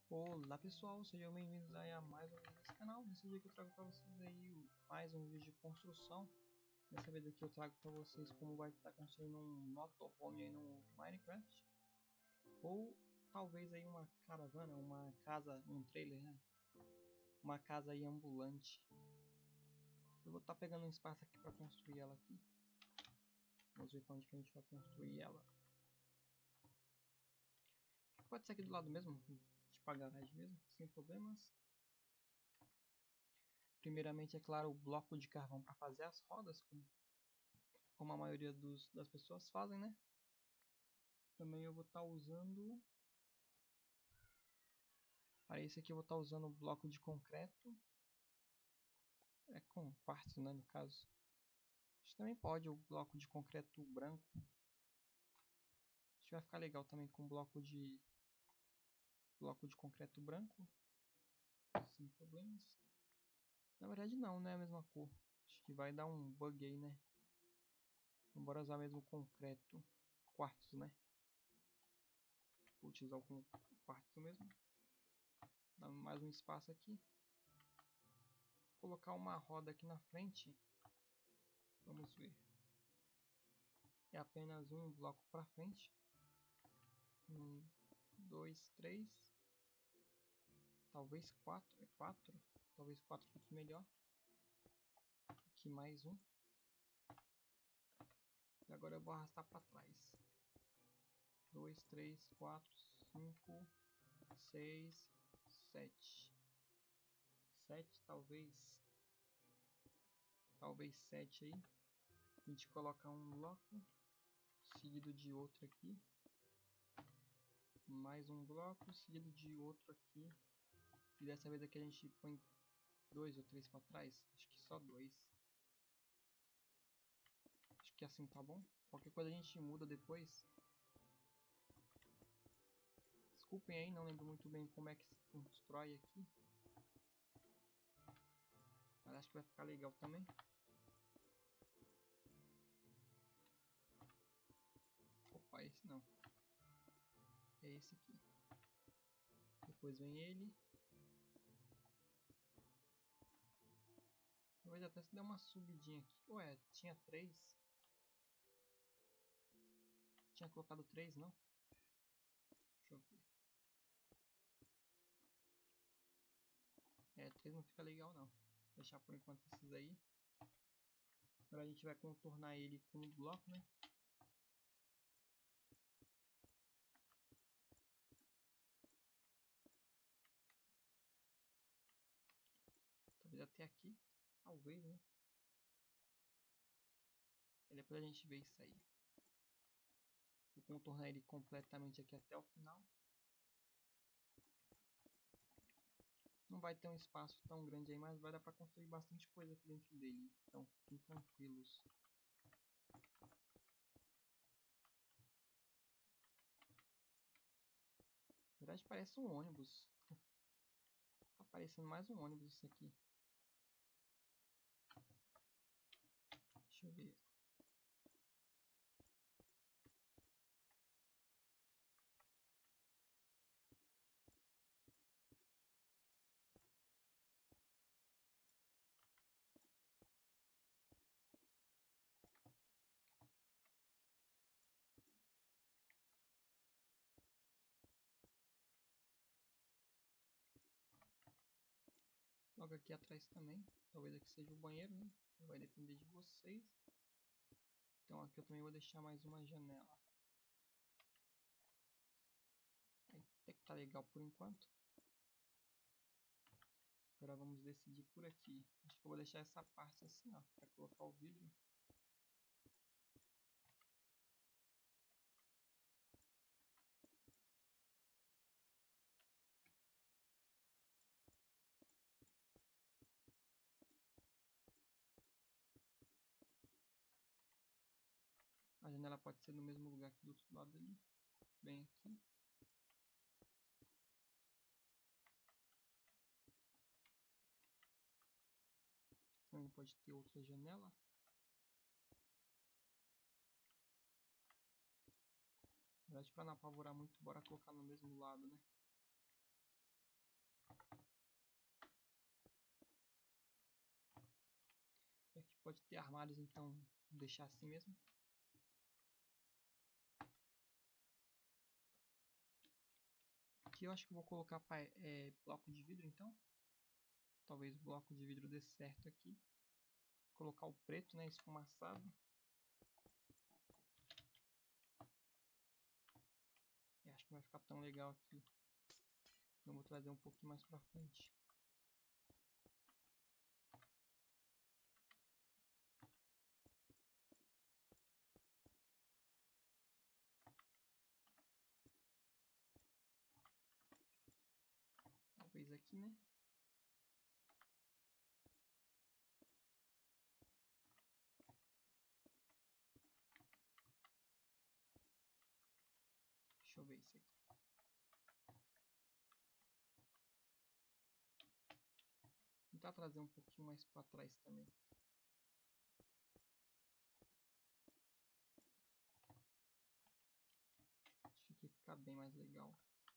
Olá pessoal, sejam bem-vindos aí a mais um vídeo desse canal. Nesse vídeo aqui eu trago para vocês aí mais um vídeo de construção. Dessa vez aqui eu trago para vocês como vai estar construindo um motorhome aí no Minecraft. Ou talvez aí uma caravana, uma casa, um trailer, né? Uma casa aí ambulante. Eu vou estar pegando um espaço aqui para construir ela aqui. Vamos ver para onde que a gente vai construir ela. Pode ser aqui do lado mesmo, tipo a garagem mesmo, sem problemas. Primeiramente, é claro, o bloco de carvão para fazer as rodas, como a maioria das pessoas fazem, né? Também eu vou estar usando... Para esse aqui eu vou estar usando o bloco de concreto. É com quartzo, né, no caso. A gente também pode o bloco de concreto branco. Acho que vai ficar legal também com bloco de concreto branco. Sem problemas. Na verdade não, né? A mesma cor. Acho que vai dar um bug aí, né? Então bora usar mesmo concreto. Quartzo, né? Vou utilizar o quartzo mesmo. Dá mais um espaço aqui. Vou colocar uma roda aqui na frente. Vamos ver. É apenas um bloco para frente. 1, 2, 3. Talvez 4. É 4. Talvez 4 fique melhor. Aqui mais um. E agora eu vou arrastar para trás. 2, 3, 4, 5, 6, 7. 7 talvez. Talvez 7 aí. A gente coloca um bloco. Seguido de outro aqui. Mais um bloco. Seguido de outro aqui. E dessa vez aqui a gente põe 2 ou 3 para trás. Acho que só 2. Acho que assim tá bom. Qualquer coisa a gente muda depois. Desculpem aí, não lembro muito bem como é que se constrói aqui. Mas acho que vai ficar legal também. Opa, esse não. É esse aqui. Depois vem ele. Talvez até se der uma subidinha aqui. Ué, tinha 3. Tinha colocado 3, não? Deixa eu ver. É, 3 não fica legal não. Vou deixar por enquanto esses aí. Agora a gente vai contornar ele com o bloco, né? Talvez até aqui. Talvez, né? E depois a gente vê isso aí. Vou contornar ele completamente aqui até o final. Não vai ter um espaço tão grande aí, mas vai dar para construir bastante coisa aqui dentro dele. Então fiquem tranquilos. Na verdade parece um ônibus. Tá parecendo mais um ônibus isso aqui. Deixa eu ver. Logo aqui atrás também. Talvez aqui seja o banheiro, né? Vai depender de vocês. Então aqui eu também vou deixar mais uma janela. Aí até que tá legal por enquanto. Agora vamos decidir por aqui. Acho que eu vou deixar essa parte assim, ó, para colocar o vidro. A janela pode ser no mesmo lugar que do outro lado ali. Bem aqui. Também pode ter outra janela. Na verdade, para não apavorar muito, bora colocar no mesmo lado, né? pode ter armários, então vou deixar assim mesmo. Aqui eu acho que eu vou colocar bloco de vidro, então. Talvez o bloco de vidro dê certo aqui. Vou colocar o preto, né, esfumaçado. E acho que não vai ficar tão legal aqui. Então vou trazer um pouquinho mais pra frente. Talvez aqui, né? Deixa eu ver isso aqui. Vou tentar trazer um pouquinho mais pra trás também. Acho que aqui fica bem mais legal.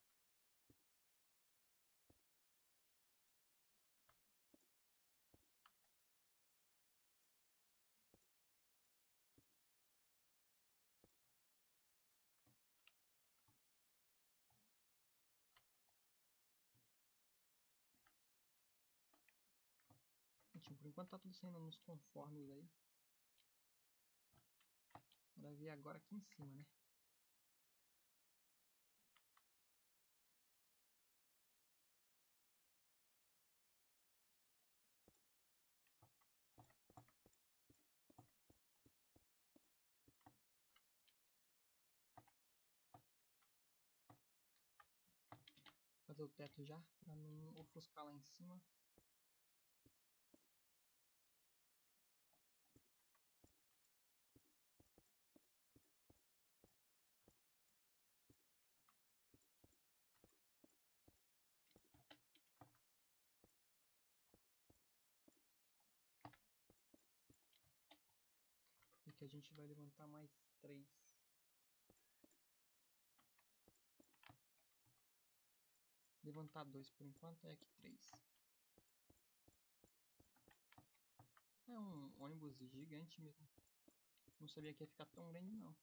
Gente, por enquanto tá tudo saindo nos conformes aí. Bora ver agora aqui em cima, né? Fazer o teto já, pra não ofuscar lá em cima. E que a gente vai levantar mais 3. Levantar 2 por enquanto, é aqui 3. É um ônibus gigante mesmo. Não sabia que ia ficar tão grande não.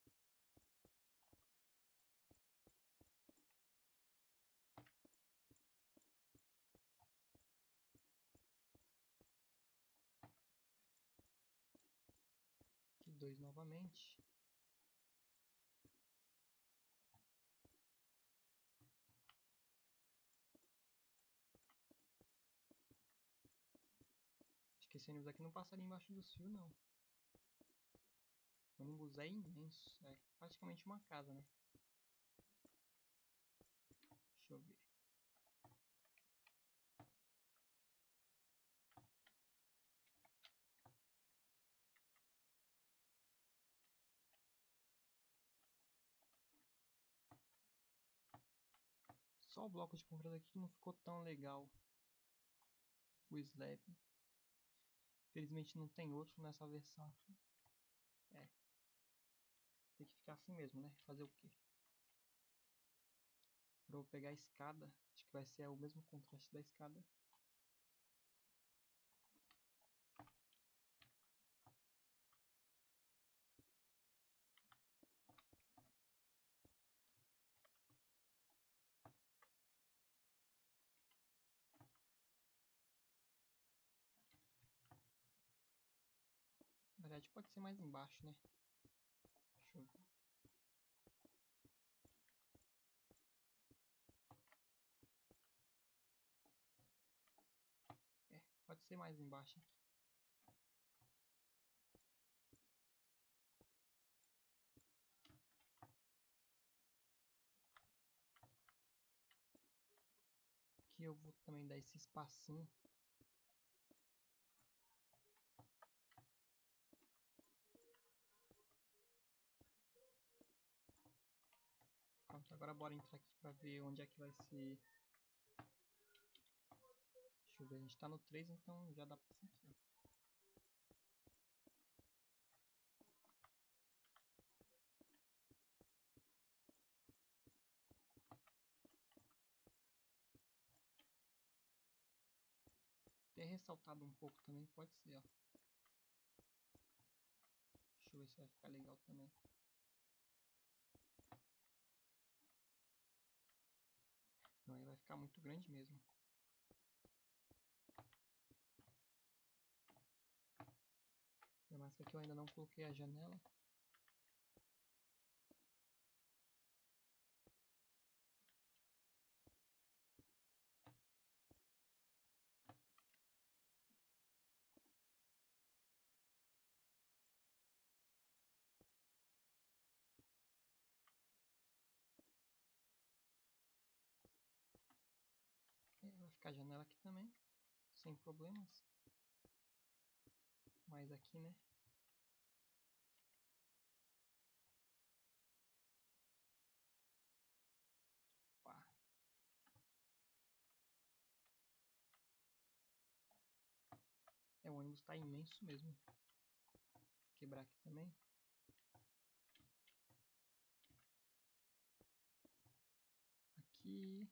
Aqui 2 novamente. Acho que esse ônibus aqui não passaria embaixo dos fios não. O ônibus é imenso. É praticamente uma casa, né? Deixa eu ver. Só o bloco de concreto aqui não ficou tão legal. O slab. Infelizmente não tem outro nessa versão aqui. É. Tem que ficar assim mesmo, né? Fazer o quê? Vou pegar a escada. Acho que vai ser o mesmo contraste da escada. Na verdade pode ser mais embaixo, né? Deixa eu ver. É, pode ser mais embaixo aqui. Aqui eu vou também dar esse espacinho. Pronto, agora bora entrar aqui pra ver onde é que vai ser. Deixa eu ver, a gente tá no 3, então já dá pra ser aqui, ó. Ter ressaltado um pouco também pode ser, ó. ver se vai ficar legal também. Não, aí vai ficar muito grande mesmo. Mas aqui eu ainda não coloquei a janela. Vai ficar a janela aqui também, sem problemas. Mas aqui, né? Pá. O ônibus tá imenso mesmo. Vou quebrar aqui também. Aqui.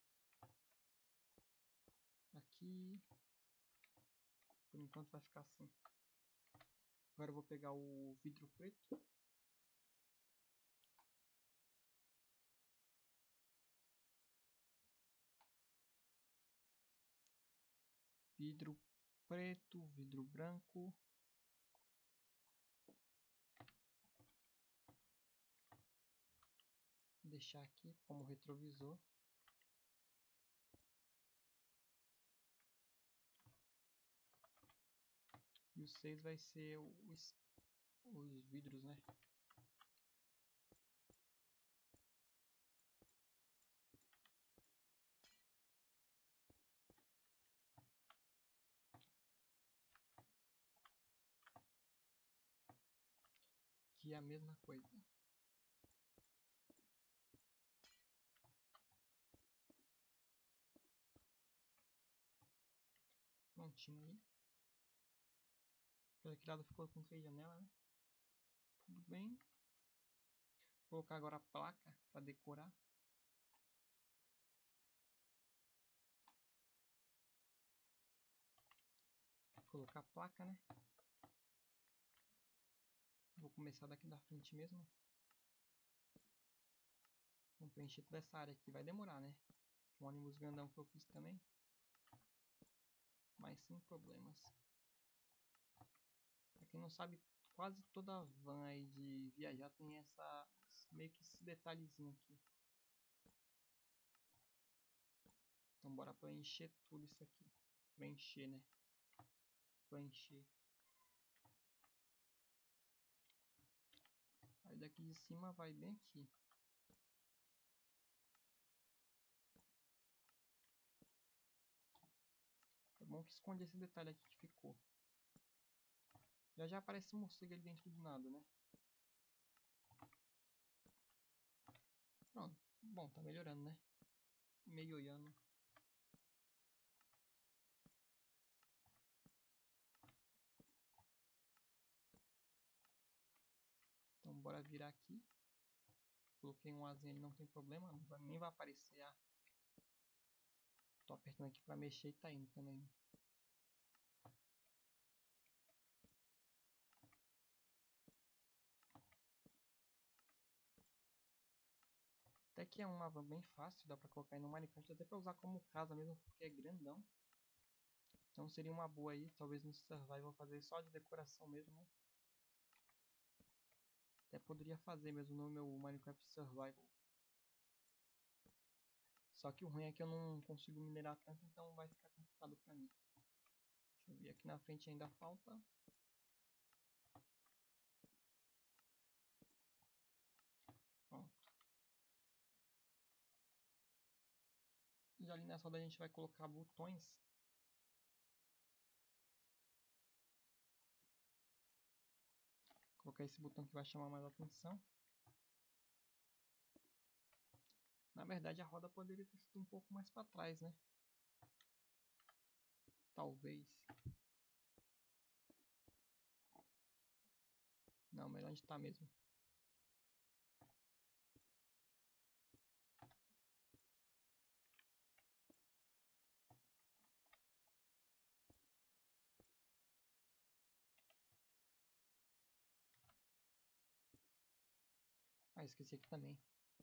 Aqui. Por enquanto vai ficar assim. Agora eu vou pegar o vidro preto. Vidro preto, vidro branco. Vou deixar aqui como retrovisor. E o 6 vai ser os vidros, né? Que é a mesma coisa. Prontinho aí. Pelo aquele lado ficou com 3 janelas, né? Tudo bem. Vou colocar agora a placa para decorar. Vou colocar a placa, né? Vou começar daqui da frente mesmo. Vou preencher toda essa área aqui. Vai demorar, né? O ônibus grandão que eu fiz também. Mas sem problemas. Pra quem não sabe, quase toda van aí de viajar tem meio que esse detalhezinho aqui. Então bora preencher tudo isso aqui. Preencher, né? Preencher. Aí daqui de cima vai bem aqui. É bom que esconde esse detalhe aqui que ficou. Já aparece um morcego ali dentro do nada, né? Pronto. Bom, tá melhorando, né? Melhorando. Então bora virar aqui. Coloquei um azinho ali, não tem problema. Nem vai aparecer a... Tô apertando aqui pra mexer e tá indo também. Até que é uma van bem fácil, dá pra colocar aí no Minecraft, até pra usar como casa mesmo, porque é grandão. Então seria uma boa aí, talvez no Survival fazer só de decoração mesmo, né? Até poderia fazer mesmo no meu Minecraft Survival. Só que o ruim é que eu não consigo minerar tanto, então vai ficar complicado pra mim. Deixa eu ver, aqui na frente ainda falta. Pronto. Já ali nessa roda a gente vai colocar botões. Colocar esse botão que vai chamar mais atenção. Na verdade a roda poderia ter sido um pouco mais para trás, né? Talvez. Não, melhor onde tá mesmo. Ah, esqueci aqui também.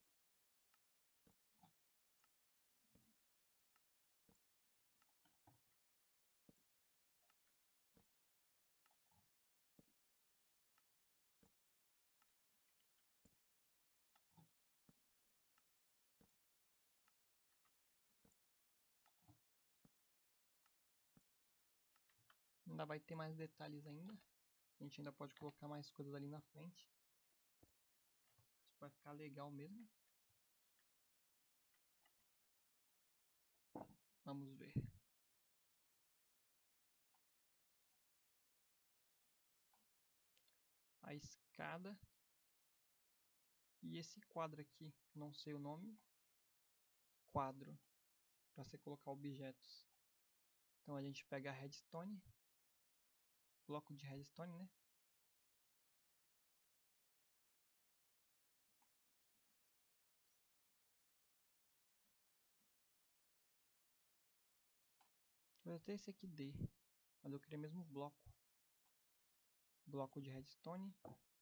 Ainda vai ter mais detalhes ainda. A gente ainda pode colocar mais coisas ali na frente. Acho que vai ficar legal mesmo. Vamos ver. A escada. E esse quadro aqui, não sei o nome. Quadro. Para você colocar objetos. Então a gente pega a redstone. Bloco de redstone, né? Talvez até esse aqui dê. Mas eu queria mesmo bloco. Bloco de redstone.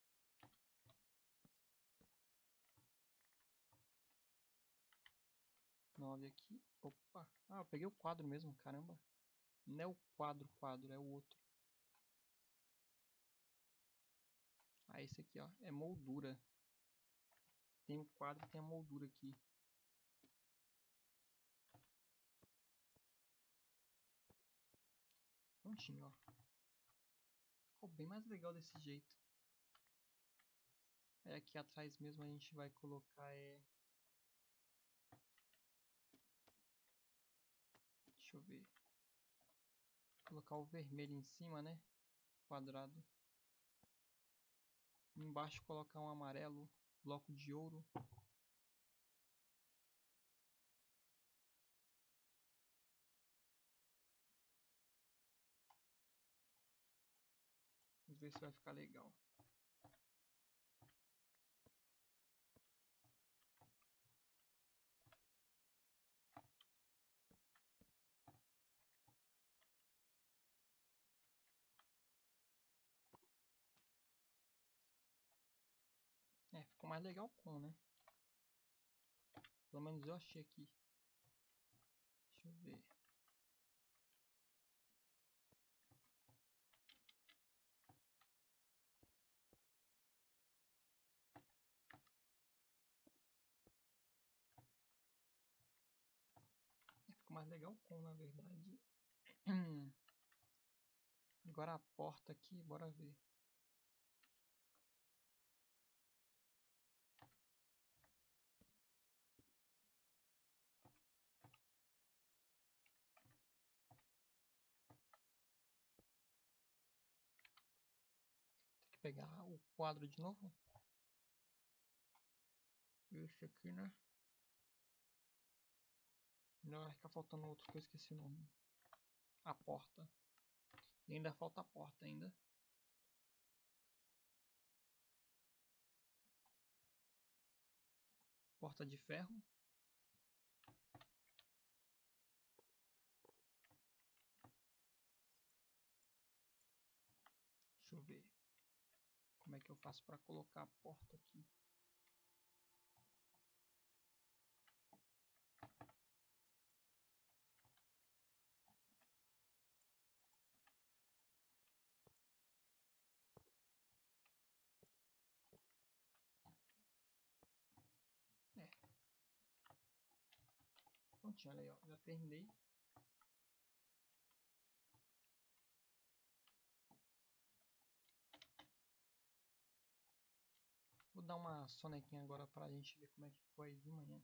9 aqui. Opa. Ah, eu peguei o quadro mesmo, caramba. Não é o quadro, é o outro. Ah, esse aqui, ó. É moldura. Tem o quadro e tem a moldura aqui. Prontinho, ó. Ficou bem mais legal desse jeito. É, aqui atrás mesmo a gente vai colocar deixa eu ver. Colocar o vermelho em cima, né? Quadrado. Embaixo colocar um amarelo. Bloco de ouro. Vamos ver se vai ficar legal. É, ficou mais legal com, né? Pelo menos eu achei aqui. Deixa eu ver. É, ficou mais legal com, na verdade. Agora a porta aqui, bora ver. Tem que pegar o quadro de novo. Esse aqui, né? Não, vai ficar faltando outro que eu esqueci o nome. A porta. E ainda falta a porta ainda. Porta de ferro. Deixa eu ver. Como é que eu faço para colocar a porta aqui? É. Prontinho, olha aí, ó. Já terminei. Vou dar uma sonequinha agora pra gente ver como é que ficou aí de manhã.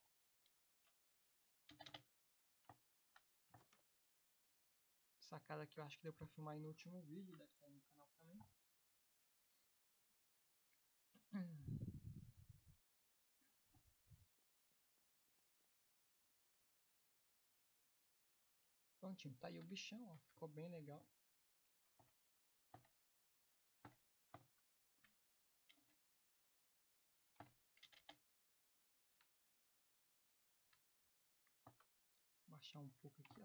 Sacada que eu acho que deu pra filmar aí no último vídeo, deve estar aí no canal também. Prontinho, tá aí o bichão, ó. Ficou bem legal. Baixar um pouco aqui, ó.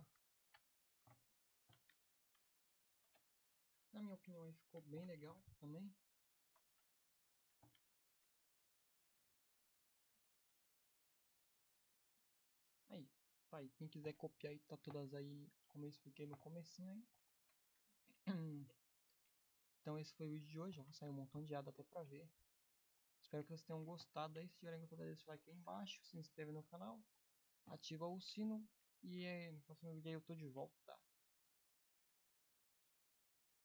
Na minha opinião aí ficou bem legal também. Tá aí, quem quiser copiar aí, tá todas aí, como eu expliquei no comecinho aí. Então esse foi o vídeo de hoje, ó, saiu um montão de ada até pra ver. Espero que vocês tenham gostado aí, se tiverem gostado, deixa o like aí embaixo, se inscreve no canal, ativa o sino e no próximo vídeo aí eu tô de volta.